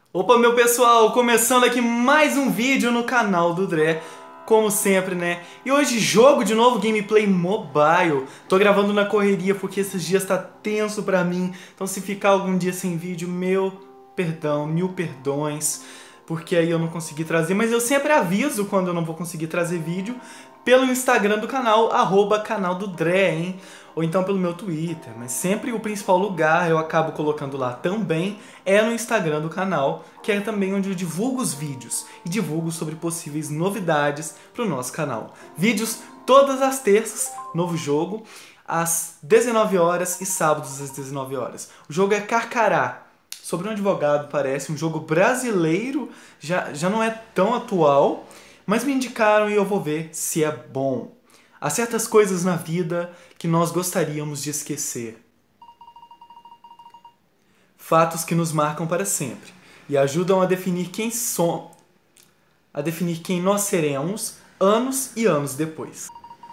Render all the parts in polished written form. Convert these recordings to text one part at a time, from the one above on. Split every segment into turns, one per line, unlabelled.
Opa, meu pessoal, começando aqui mais um vídeo no canal do Dré, como sempre, né? E hoje jogo de novo gameplay mobile. Tô gravando na correria porque esses dias tá tenso pra mim, então se ficar algum dia sem vídeo, meu perdão, mil perdões, porque aí eu não consegui trazer, mas eu sempre aviso quando eu não vou conseguir trazer vídeo pelo Instagram do canal, @canal do Dré, hein? Ou então pelo meu Twitter, mas sempre o principal lugar eu acabo colocando lá também é no Instagram do canal, que é também onde eu divulgo os vídeos e divulgo sobre possíveis novidades para o nosso canal. Vídeos todas as terças, novo jogo, às 19 horas e sábados às 19 horas. O jogo é Carcará, sobre um advogado, parece um jogo brasileiro, já não é tão atual, mas me indicaram e eu vou ver se é bom. Há certas coisas na vida que nós gostaríamos de esquecer. Fatos que nos marcam para sempre e ajudam a definir quem somos, a definir quem nós seremos anos e anos depois.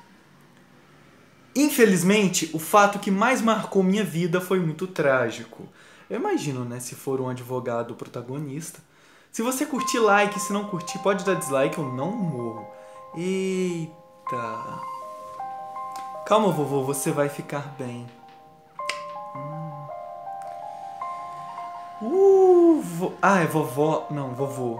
Infelizmente, o fato que mais marcou minha vida foi muito trágico. Eu imagino, né, se for um advogado protagonista. Se você curtir, like, se não curtir, pode dar dislike, eu não morro. Eita. Calma, vovô, você vai ficar bem. Ah, é vovó. Não, vovô.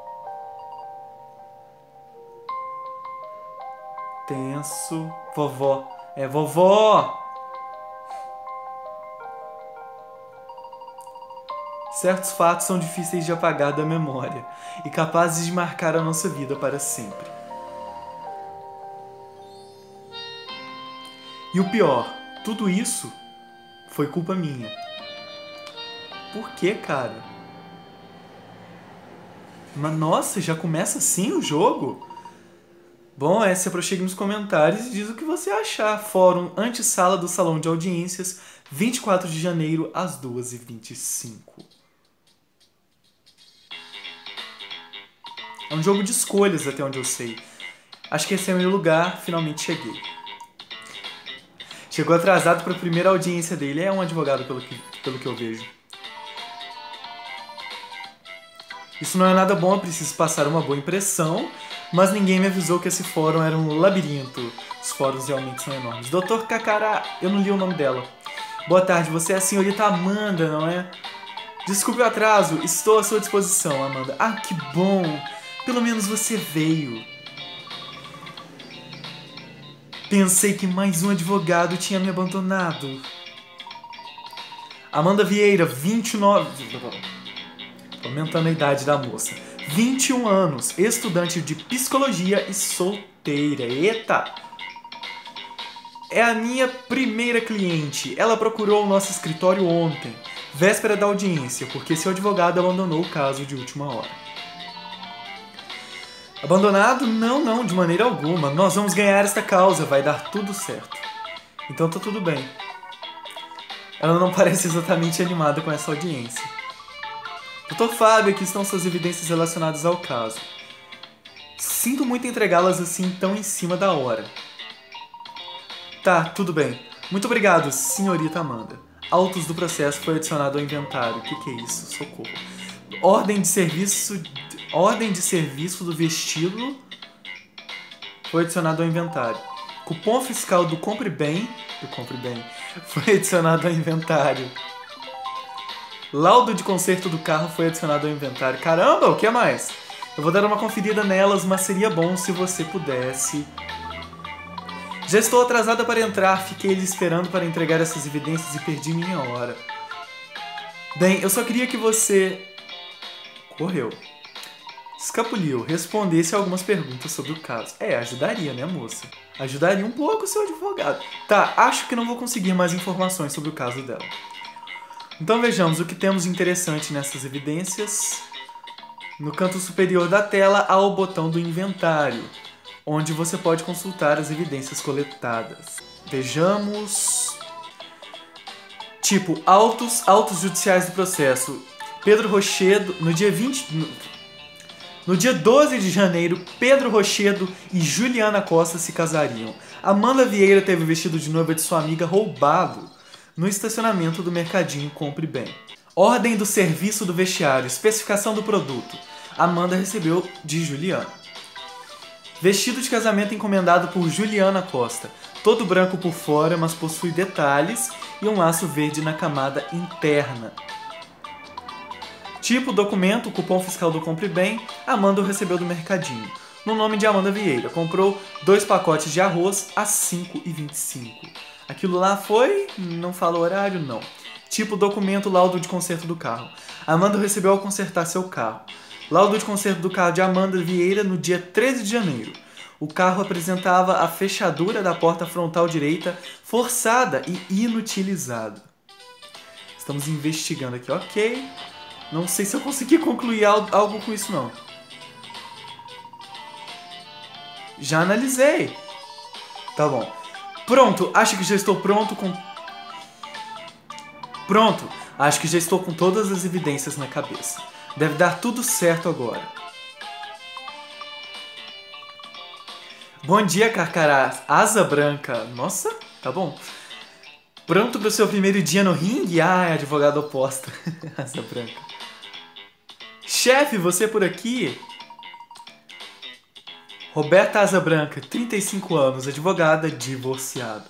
Tenso. Vovó. É vovó! Certos fatos são difíceis de apagar da memória e capazes de marcar a nossa vida para sempre. E o pior, tudo isso foi culpa minha. Por que, cara? Mas nossa, já começa assim o jogo? Bom, se aproxime nos comentários e diz o que você achar. Fórum Antessala do Salão de Audiências, 24 de janeiro, às 2h25. É um jogo de escolhas, até onde eu sei. Acho que esse é o meu lugar, finalmente cheguei. Chegou atrasado para a primeira audiência dele. É um advogado, pelo que eu vejo. Isso não é nada bom, eu preciso passar uma boa impressão, mas ninguém me avisou que esse fórum era um labirinto. Os fóruns realmente são enormes. Doutor Cacará, eu não li o nome dela. Boa tarde, você é a senhorita Amanda, não é? Desculpe o atraso, estou à sua disposição, Amanda. Ah, que bom! Pelo menos você veio. Pensei que mais um advogado tinha me abandonado. Amanda Vieira, 29... Aumentando a idade da moça. 21 anos, estudante de psicologia e solteira. Eita! É a minha primeira cliente. Ela procurou o nosso escritório ontem, véspera da audiência, porque seu advogado abandonou o caso de última hora. Abandonado? Não, de maneira alguma. Nós vamos ganhar esta causa, vai dar tudo certo. Então tá tudo bem. Ela não parece exatamente animada com essa audiência. Doutor Fábio, aqui estão suas evidências relacionadas ao caso. Sinto muito entregá-las assim tão em cima da hora. Tá, tudo bem. Muito obrigado, senhorita Amanda. Autos do processo foi adicionado ao inventário. O que é isso? Socorro. Ordem de serviço do vestíbulo foi adicionado ao inventário. Cupom fiscal do Compre Bem foi adicionado ao inventário. Laudo de conserto do carro foi adicionado ao inventário. Caramba, o que mais? Eu vou dar uma conferida nelas, mas seria bom se você pudesse. Já estou atrasada para entrar, fiquei ali esperando para entregar essas evidências e perdi minha hora. Bem, eu só queria que você... Correu. Escapuliu, respondesse algumas perguntas sobre o caso. Ajudaria, né, moça? Ajudaria um pouco o seu advogado. Tá, acho que não vou conseguir mais informações sobre o caso dela. Então vejamos o que temos de interessante nessas evidências. No canto superior da tela há o botão do inventário, onde você pode consultar as evidências coletadas. Vejamos... Tipo, autos judiciais do processo. Pedro Rochedo, no dia 12 de janeiro, Pedro Rochedo e Juliana Costa se casariam. Amanda Vieira teve o vestido de noiva de sua amiga roubado no estacionamento do Mercadinho Compre Bem. Ordem do serviço do vestiário. Especificação do produto. Amanda recebeu de Juliana. Vestido de casamento encomendado por Juliana Costa. Todo branco por fora, mas possui detalhes e um laço verde na camada interna. Tipo, documento, cupom fiscal do Compre Bem. Amanda o recebeu do Mercadinho. No nome de Amanda Vieira. Comprou 2 pacotes de arroz a R$ 5,25. Aquilo lá foi... não fala o horário, não. Tipo, documento, laudo de conserto do carro. Amanda o recebeu ao consertar seu carro. Laudo de conserto do carro de Amanda Vieira no dia 13 de janeiro. O carro apresentava a fechadura da porta frontal direita forçada e inutilizada. Estamos investigando aqui, ok. Não sei se eu consegui concluir algo com isso, não. Já analisei. Tá bom. Pronto, acho que já estou pronto com... Pronto, acho que já estou com todas as evidências na cabeça. Deve dar tudo certo agora. Bom dia, Carcará. Asa branca. Nossa, tá bom. Pronto para o seu primeiro dia no ringue? Ah, é advogado oposta. Asa branca. Chefe, você por aqui? Roberta Asa Branca, 35 anos, advogada, divorciada.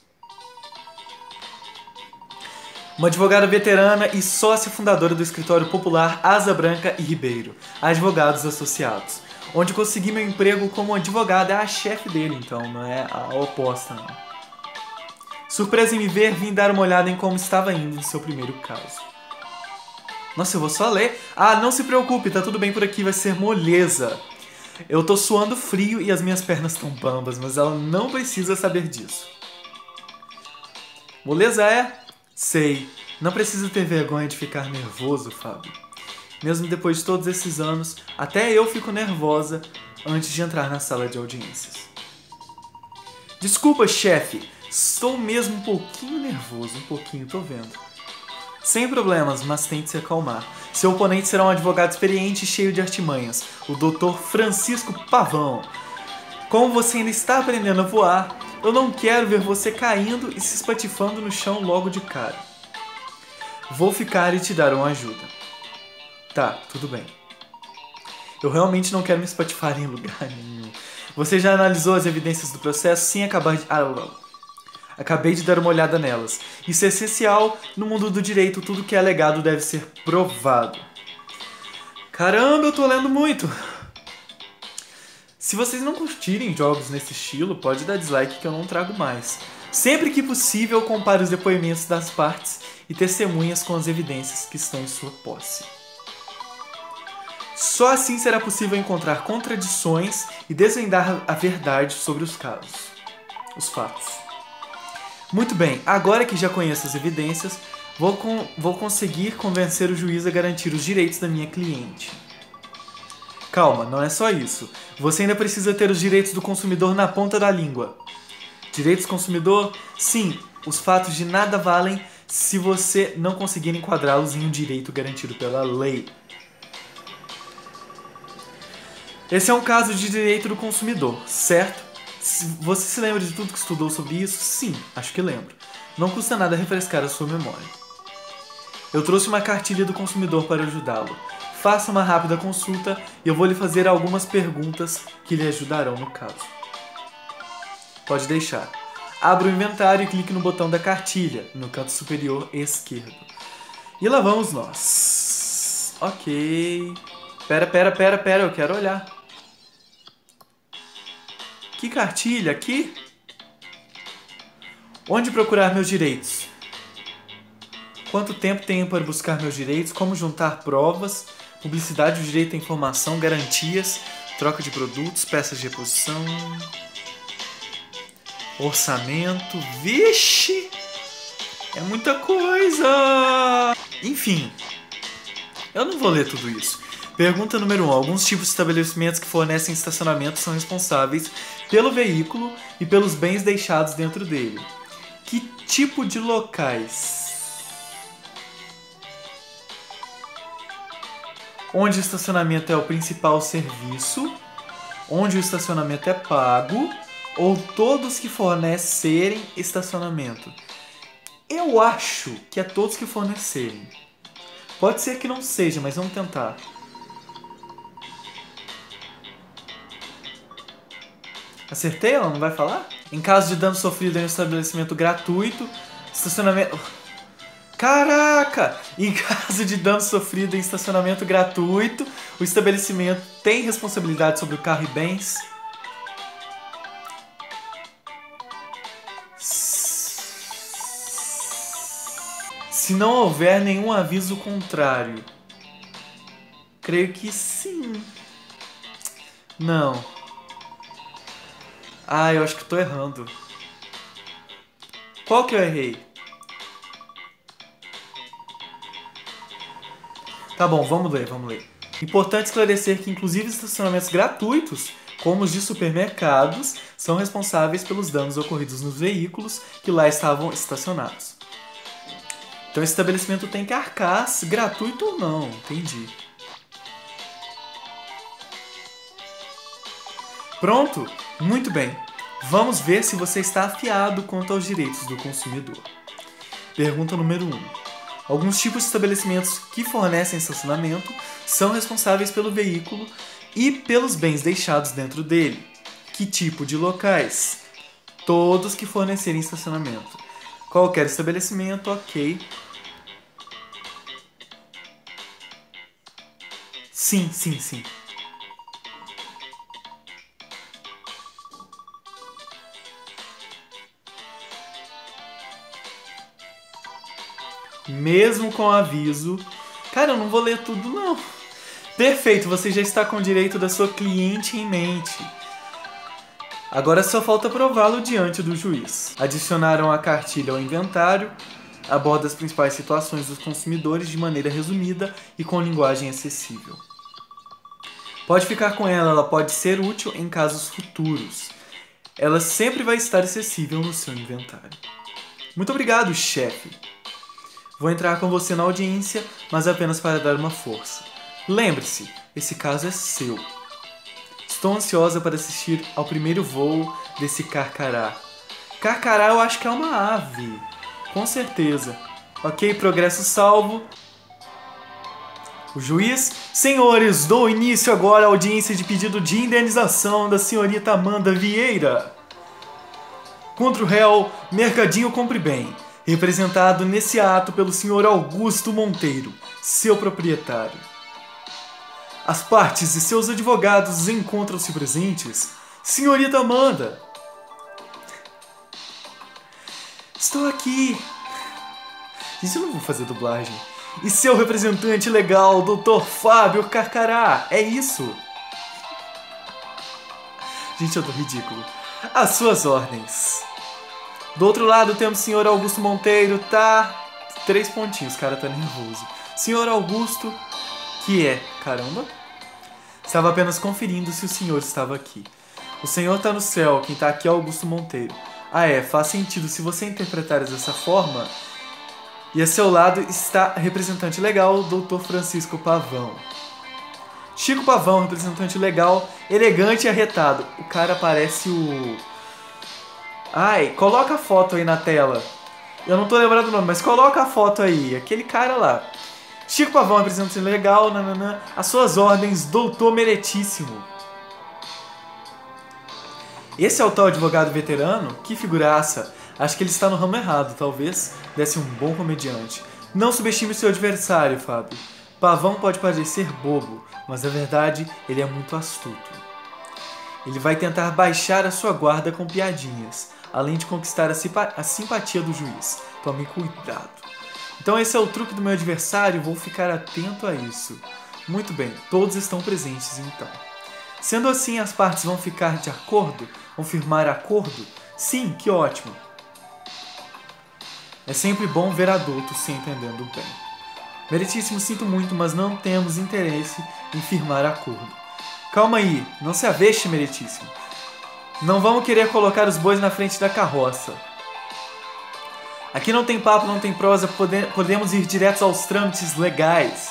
Uma advogada veterana e sócia fundadora do escritório popular Asa Branca e Ribeiro, advogados associados, onde consegui meu emprego como advogada. É a chefe dele, então, não é a oposta, não. Surpresa em me ver, vim dar uma olhada em como estava indo no seu primeiro caso. Nossa, eu vou só ler. Ah, não se preocupe, tá tudo bem por aqui, vai ser moleza. Eu tô suando frio e as minhas pernas estão bambas, mas ela não precisa saber disso. Moleza é? Sei. Não precisa ter vergonha de ficar nervoso, Fábio. Mesmo depois de todos esses anos, até eu fico nervosa antes de entrar na sala de audiências. Desculpa, chefe. Estou mesmo um pouquinho nervoso. Um pouquinho, tô vendo. Sem problemas, mas tente se acalmar. Seu oponente será um advogado experiente e cheio de artimanhas, o Dr. Francisco Pavão. Como você ainda está aprendendo a voar, eu não quero ver você caindo e se espatifando no chão logo de cara. Vou ficar e te dar uma ajuda. Tá, tudo bem. Eu realmente não quero me espatifar em lugar nenhum. Você já analisou as evidências do processo? Sim, acabei de dar uma olhada nelas. Isso é essencial no mundo do direito. Tudo que é alegado deve ser provado. Caramba, eu tô lendo muito. Se vocês não curtirem jogos nesse estilo, pode dar dislike que eu não trago mais. Sempre que possível, eu comparo os depoimentos das partes e testemunhas com as evidências que estão em sua posse. Só assim será possível encontrar contradições e desvendar a verdade sobre os casos, os fatos. Muito bem, agora que já conheço as evidências, vou conseguir convencer o juiz a garantir os direitos da minha cliente. Calma, não é só isso. Você ainda precisa ter os direitos do consumidor na ponta da língua. Direitos do consumidor? Sim, os fatos de nada valem se você não conseguir enquadrá-los em um direito garantido pela lei. Esse é um caso de direito do consumidor, certo? Você se lembra de tudo que estudou sobre isso? Sim, acho que lembro. Não custa nada refrescar a sua memória. Eu trouxe uma cartilha do consumidor para ajudá-lo. Faça uma rápida consulta e eu vou lhe fazer algumas perguntas que lhe ajudarão no caso. Pode deixar. Abra o inventário e clique no botão da cartilha, no canto superior esquerdo. E lá vamos nós. Ok. Pera, eu quero olhar. Que cartilha? Aqui? Onde procurar meus direitos? Quanto tempo tenho para buscar meus direitos? Como juntar provas? Publicidade, o direito à informação, garantias, troca de produtos, peças de reposição, orçamento. Vixe! É muita coisa! Enfim, eu não vou ler tudo isso. Pergunta número 1. Alguns tipos de estabelecimentos que fornecem estacionamento são responsáveis pelo veículo e pelos bens deixados dentro dele. Que tipo de locais? Onde o estacionamento é o principal serviço, onde o estacionamento é pago, ou todos que fornecerem estacionamento. Eu acho que é todos que fornecerem. Pode ser que não seja, mas vamos tentar. Acertei? Ela não vai falar? Em caso de dano sofrido em um estabelecimento gratuito, estacionamento... Caraca! Em caso de dano sofrido em estacionamento gratuito, o estabelecimento tem responsabilidade sobre o carro e bens. Se não houver nenhum aviso contrário. Creio que sim. Não. Ah, eu acho que eu tô errando. Qual que eu errei? Tá bom, vamos ler. Importante esclarecer que inclusive estacionamentos gratuitos, como os de supermercados, são responsáveis pelos danos ocorridos nos veículos que lá estavam estacionados. Então esse estabelecimento tem que arcar, gratuito ou não, entendi. Pronto? Muito bem. Vamos ver se você está afiado quanto aos direitos do consumidor. Pergunta número 1. Alguns tipos de estabelecimentos que fornecem estacionamento são responsáveis pelo veículo e pelos bens deixados dentro dele. Que tipo de locais? Todos que fornecerem estacionamento. Qualquer estabelecimento, ok. Sim. Mesmo com aviso. Cara, eu não vou ler tudo, não. Perfeito, você já está com o direito da sua cliente em mente. Agora só falta prová-lo diante do juiz. Adicionaram a cartilha ao inventário, aborda as principais situações dos consumidores de maneira resumida e com linguagem acessível. Pode ficar com ela, ela pode ser útil em casos futuros. Ela sempre vai estar acessível no seu inventário. Muito obrigado, chefe. Vou entrar com você na audiência, mas apenas para dar uma força. Lembre-se, esse caso é seu. Estou ansiosa para assistir ao primeiro voo desse carcará. Carcará eu acho que é uma ave. Com certeza. Ok, progresso salvo. O juiz: senhores, dou início agora à audiência de pedido de indenização da senhorita Amanda Vieira contra o réu Mercadinho Compre Bem, representado nesse ato pelo senhor Augusto Monteiro, seu proprietário. As partes e seus advogados encontram-se presentes. Senhorita Amanda. Estou aqui. Gente, eu não vou fazer dublagem. E seu representante legal, Dr. Fábio Carcará. É isso? Gente, eu tô ridículo. Às suas ordens. Do outro lado temos o senhor Augusto Monteiro, tá? 3 pontinhos, o cara tá nervoso. Senhor Augusto, que é? Caramba. Estava apenas conferindo se o senhor estava aqui. O senhor tá no céu, quem tá aqui é Augusto Monteiro. Ah é, faz sentido se você interpretar dessa forma. E a seu lado está representante legal, Dr. Francisco Pavão. Chico Pavão, representante legal, elegante e arretado. O cara parece o... Ai, coloca a foto aí na tela. Eu não tô lembrando o nome, mas coloca a foto aí. Aquele cara lá. Chico Pavão, representante legal, nananã. As suas ordens, doutor meritíssimo. Esse é o tal advogado veterano? Que figuraça. Acho que ele está no ramo errado, talvez desse um bom comediante. Não subestime seu adversário, Fábio. Pavão pode parecer bobo, mas na verdade ele é muito astuto. Ele vai tentar baixar a sua guarda com piadinhas, além de conquistar a simpatia do juiz. Tome cuidado. Então esse é o truque do meu adversário, vou ficar atento a isso. Muito bem, todos estão presentes então. Sendo assim, as partes vão ficar de acordo? Vão firmar acordo? Sim, que ótimo. É sempre bom ver adultos se entendendo bem. Meritíssimo, sinto muito, mas não temos interesse em firmar acordo. Calma aí, não se aveste, meritíssimo. Não vamos querer colocar os bois na frente da carroça. Aqui não tem papo, não tem prosa, podemos ir direto aos trâmites legais.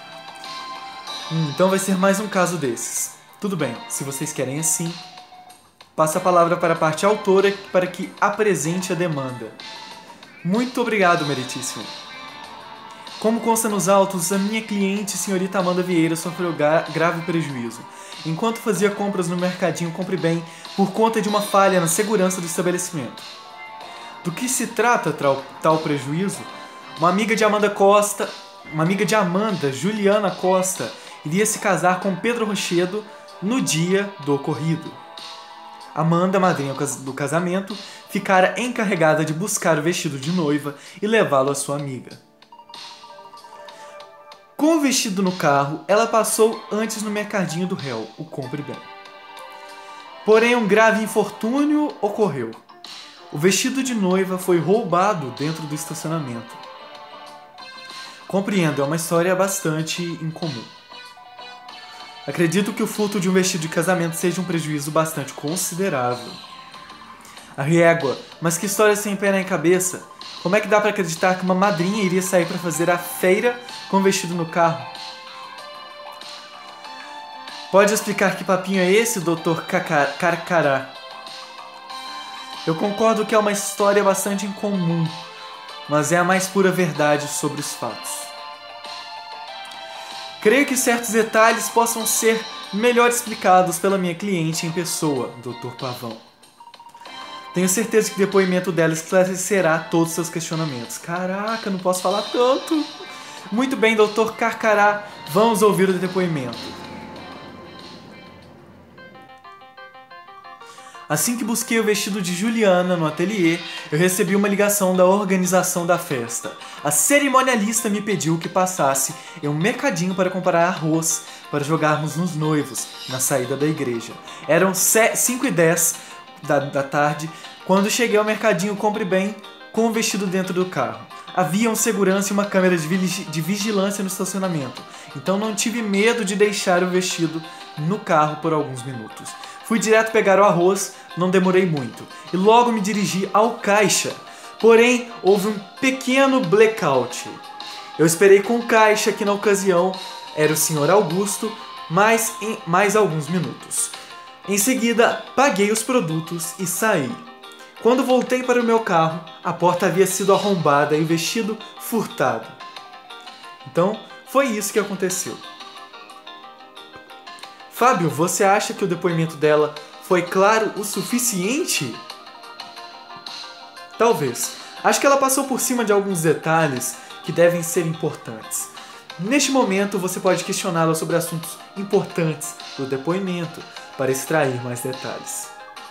Então vai ser mais um caso desses. Tudo bem, se vocês querem assim, passa a palavra para a parte autora para que apresente a demanda. Muito obrigado, meritíssimo. Como consta nos autos, a minha cliente, senhorita Amanda Vieira, sofreu grave prejuízo enquanto fazia compras no mercadinho Compre Bem por conta de uma falha na segurança do estabelecimento. Do que se trata tal prejuízo? Uma amiga de Amanda, Juliana Costa, iria se casar com Pedro Rochedo no dia do ocorrido. Amanda, madrinha do casamento, ficara encarregada de buscar o vestido de noiva e levá-lo à sua amiga. Com o vestido no carro, ela passou antes no mercadinho do réu, o Compre Bem. Porém, um grave infortúnio ocorreu. O vestido de noiva foi roubado dentro do estacionamento. Compreendo, é uma história bastante incomum. Acredito que o furto de um vestido de casamento seja um prejuízo bastante considerável. A régua, mas que história sem pé nem cabeça. Como é que dá pra acreditar que uma madrinha iria sair pra fazer a feira com o vestido no carro? Pode explicar que papinho é esse, Dr. Carcará? Eu concordo que é uma história bastante incomum, mas é a mais pura verdade sobre os fatos. Creio que certos detalhes possam ser melhor explicados pela minha cliente em pessoa, Dr. Pavão. Tenho certeza que o depoimento dela esclarecerá todos os seus questionamentos. Caraca, não posso falar tanto. Muito bem, Dr. Carcará, vamos ouvir o depoimento. Assim que busquei o vestido de Juliana no ateliê, eu recebi uma ligação da organização da festa. A cerimonialista me pediu que passasse em um mercadinho para comprar arroz para jogarmos nos noivos, na saída da igreja. Eram 5h10 da tarde, quando cheguei ao mercadinho Compre Bem com o vestido dentro do carro. Havia um segurança e uma câmera de vigilância no estacionamento, então não tive medo de deixar o vestido no carro por alguns minutos. Fui direto pegar o arroz, não demorei muito, e logo me dirigi ao caixa. Porém, houve um pequeno blackout. Eu esperei com o caixa, que na ocasião era o Sr. Augusto, mais alguns minutos. Em seguida, paguei os produtos e saí. Quando voltei para o meu carro, a porta havia sido arrombada e o vestido furtado. Então, foi isso que aconteceu. Fábio, você acha que o depoimento dela foi claro o suficiente? Talvez. Acho que ela passou por cima de alguns detalhes que devem ser importantes. Neste momento, você pode questioná-la sobre assuntos importantes do depoimento para extrair mais detalhes.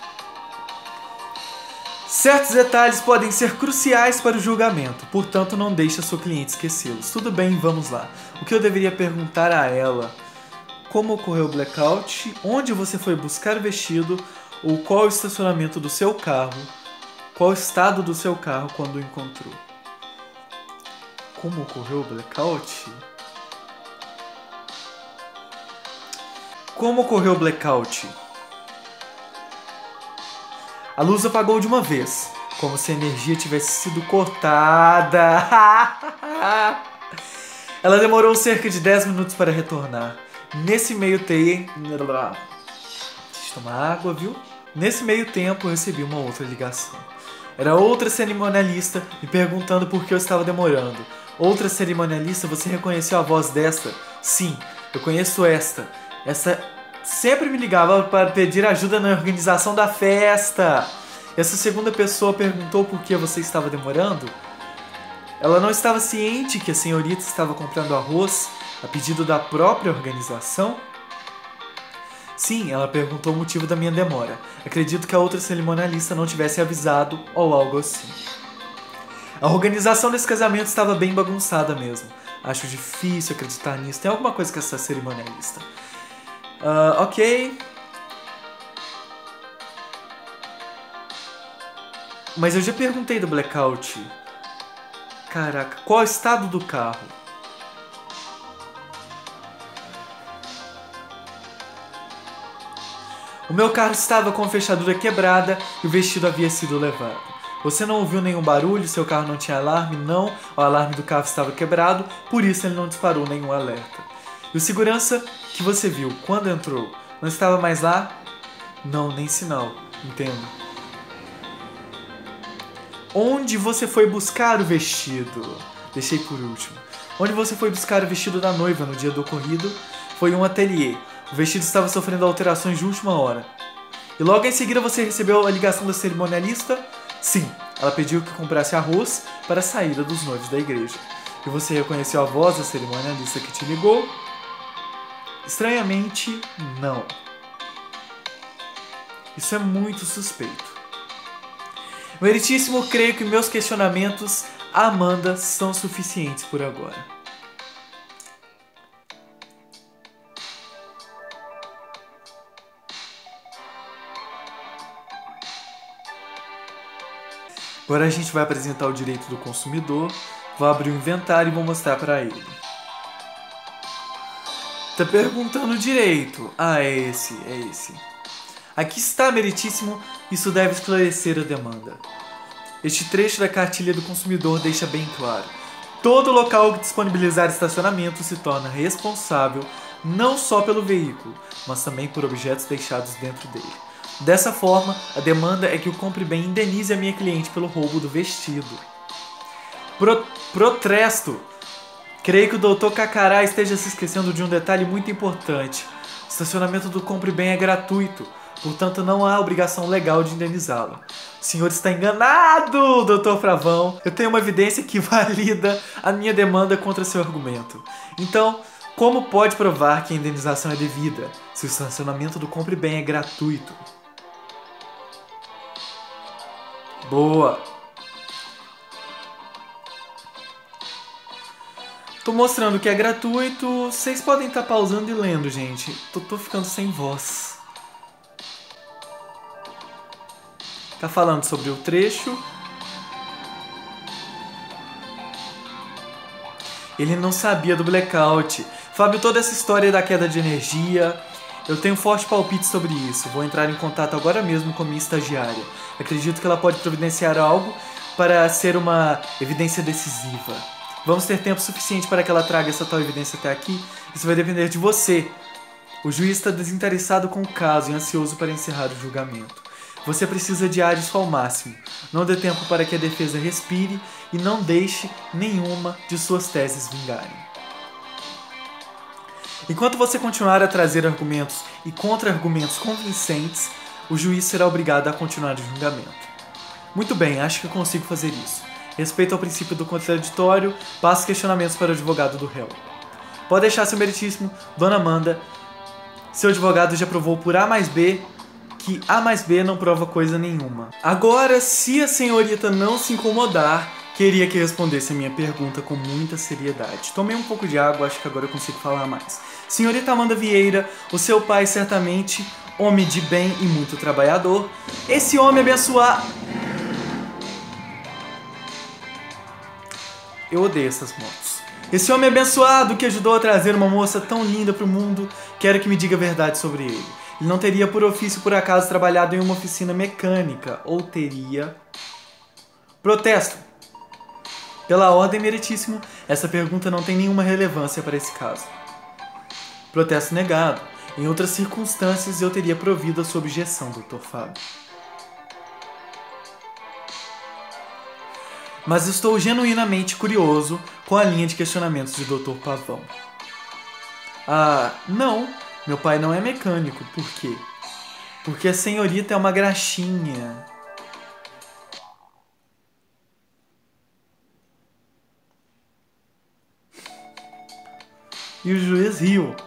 Certos detalhes podem ser cruciais para o julgamento, portanto não deixe a sua cliente esquecê-los. Tudo bem, vamos lá. O que eu deveria perguntar a ela? Como ocorreu o blackout? Onde você foi buscar o vestido? Ou qual o estacionamento do seu carro? Qual o estado do seu carro quando o encontrou? Como ocorreu o blackout? Como ocorreu o blackout? A luz apagou de uma vez, como se a energia tivesse sido cortada. Ela demorou cerca de 10 minutos para retornar. Nesse meio tempo... Deixa eu tomar água, viu? Nesse meio tempo eu recebi uma outra ligação. Era outra cerimonialista me perguntando por que eu estava demorando. Outra cerimonialista, você reconheceu a voz desta? Sim, eu conheço esta. Essa sempre me ligava para pedir ajuda na organização da festa. Essa segunda pessoa perguntou por que você estava demorando? Ela não estava ciente que a senhorita estava comprando arroz a pedido da própria organização? Sim, ela perguntou o motivo da minha demora. Acredito que a outra cerimonialista não tivesse avisado ou algo assim. A organização desse casamento estava bem bagunçada mesmo. Acho difícil acreditar nisso. Tem alguma coisa com essa cerimonialista. Ok. Mas eu já perguntei do blackout. Caraca, qual é o estado do carro? O meu carro estava com a fechadura quebrada e o vestido havia sido levado. Você não ouviu nenhum barulho, seu carro não tinha alarme? Não, o alarme do carro estava quebrado, por isso ele não disparou nenhum alerta. E o segurança que você viu quando entrou, não estava mais lá? Não, nem sinal, entendo. Onde você foi buscar o vestido? Deixei por último. Onde você foi buscar o vestido da noiva no dia do ocorrido foi um ateliê. O vestido estava sofrendo alterações de última hora. E logo em seguida você recebeu a ligação da cerimonialista? Sim, ela pediu que comprasse arroz para a saída dos noivos da igreja. E você reconheceu a voz da cerimonialista que te ligou? Estranhamente, não. Isso é muito suspeito. Meritíssimo, creio que meus questionamentos a Amanda são suficientes por agora. Agora a gente vai apresentar o direito do consumidor, vou abrir o inventário e vou mostrar para ele. Tá perguntando o direito. Ah, é esse. Aqui está, meritíssimo, isso deve esclarecer a demanda. Este trecho da cartilha do consumidor deixa bem claro. Todo local que disponibilizar estacionamento se torna responsável não só pelo veículo, mas também por objetos deixados dentro dele. Dessa forma, a demanda é que o Compre Bem indenize a minha cliente pelo roubo do vestido. Protesto! Creio que o Dr. Kakará esteja se esquecendo de um detalhe muito importante. O estacionamento do Compre Bem é gratuito, portanto não há obrigação legal de indenizá-lo. O senhor está enganado, Dr. Fravão. Eu tenho uma evidência que valida a minha demanda contra seu argumento. Então, como pode provar que a indenização é devida, se o estacionamento do Compre Bem é gratuito? Boa! Tô mostrando que é gratuito, vocês podem estar pausando e lendo, gente. Tô ficando sem voz. Tá falando sobre o trecho. Ele não sabia do blackout. Fábio, toda essa história da queda de energia, eu tenho um forte palpite sobre isso. Vou entrar em contato agora mesmo com minha estagiária. Acredito que ela pode providenciar algo para ser uma evidência decisiva. Vamos ter tempo suficiente para que ela traga essa tal evidência até aqui? Isso vai depender de você. O juiz está desinteressado com o caso e ansioso para encerrar o julgamento. Você precisa adiar isso ao máximo. Não dê tempo para que a defesa respire e não deixe nenhuma de suas teses vingarem. Enquanto você continuar a trazer argumentos e contra-argumentos convincentes, o juiz será obrigado a continuar o julgamento. Muito bem, acho que eu consigo fazer isso. Respeito ao princípio do contraditório, passo questionamentos para o advogado do réu. Pode deixar, seu meritíssimo, Dona Amanda. Seu advogado já provou por A mais B que A mais B não prova coisa nenhuma. Agora, se a senhorita não se incomodar, queria que respondesse a minha pergunta com muita seriedade. Tomei um pouco de água, acho que agora eu consigo falar mais. Senhorita Amanda Vieira, o seu pai certamente, homem de bem e muito trabalhador, esse homem abençoado... Eu odeio essas motos. Esse homem abençoado que ajudou a trazer uma moça tão linda pro mundo, quero que me diga a verdade sobre ele. Ele não teria por ofício, por acaso, trabalhado em uma oficina mecânica, ou teria... Protesto! Pela ordem, meritíssimo, essa pergunta não tem nenhuma relevância para esse caso. Protesto negado. Em outras circunstâncias, eu teria provido a sua objeção, Dr. Fábio. Mas estou genuinamente curioso com a linha de questionamentos de Dr. Pavão. Ah, não. Meu pai não é mecânico. Por quê? Porque a senhorita é uma graxinha. E o juiz riu.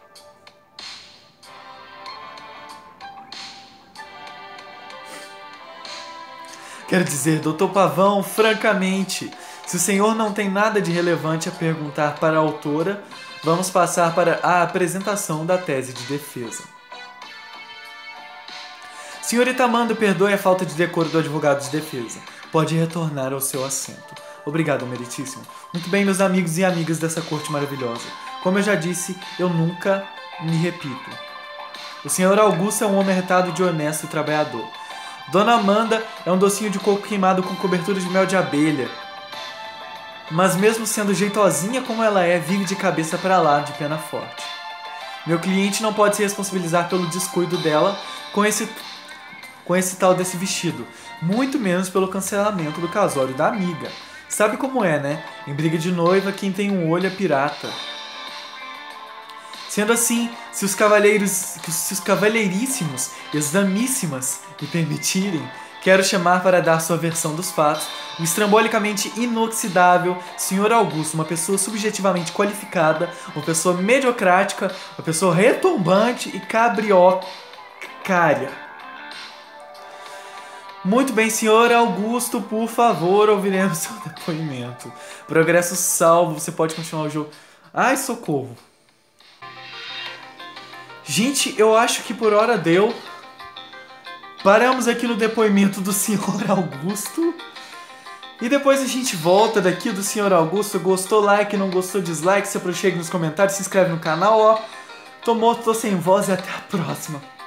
Quero dizer, Dr. Pavão, francamente, se o senhor não tem nada de relevante a perguntar para a autora, vamos passar para a apresentação da tese de defesa. Senhorita Amanda, perdoe a falta de decoro do advogado de defesa. Pode retornar ao seu assento. Obrigado, meritíssimo. Muito bem, meus amigos e amigas dessa corte maravilhosa. Como eu já disse, eu nunca me repito. O senhor Augusto é um homem arretado de honesto e trabalhador. Dona Amanda é um docinho de coco queimado com cobertura de mel de abelha. Mas mesmo sendo jeitosinha como ela é, vive de cabeça para lá, de pena forte. Meu cliente não pode se responsabilizar pelo descuido dela com esse tal desse vestido, muito menos pelo cancelamento do casório da amiga. Sabe como é, né? Em briga de noiva, quem tem um olho é pirata. Sendo assim, se os cavalheiríssimos e as damíssimas me permitirem, quero chamar para dar sua versão dos fatos o estrambolicamente inoxidável Sr. Augusto, uma pessoa subjetivamente qualificada, uma pessoa mediocrática, uma pessoa retumbante e cabriocária. Muito bem, Sr. Augusto, por favor, ouviremos seu depoimento. Progresso salvo, você pode continuar o jogo. Ai, socorro. Gente, eu acho que por hora deu. Paramos aqui no depoimento do Sr. Augusto. E depois a gente volta daqui do Sr. Augusto. Gostou, like, não gostou, dislike. Se aproxime nos comentários, se inscreve no canal, ó. Tô morto, tô sem voz e até a próxima.